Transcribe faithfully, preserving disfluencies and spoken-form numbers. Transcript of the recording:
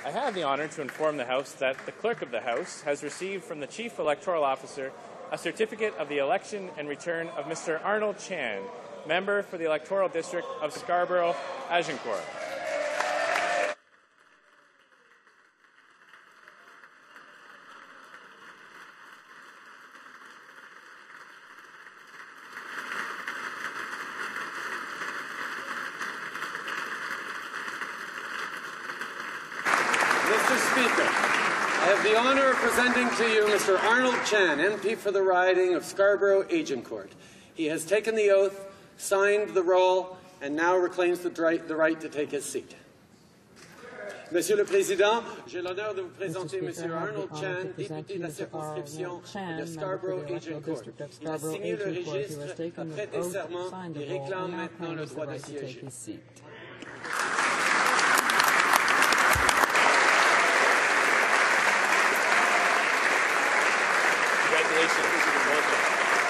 I have the honour to inform the House that the Clerk of the House has received from the Chief Electoral Officer a certificate of the election and return of Mister Arnold Chan, member for the electoral district of Scarborough-Agincourt. Mister Speaker, I have the honour of presenting to you Mister Arnold Chan, M P for the riding of Scarborough-Agincourt. He has taken the oath, signed the roll, and now reclaims the right, the right to take his seat. Monsieur le Président, j'ai l'honneur de vous présenter Monsieur Arnold Chan, député de la circonscription de Scarborough-Agincourt. Il a signé le registre, a prêté serment et réclame maintenant le droit de siéger. Congratulations.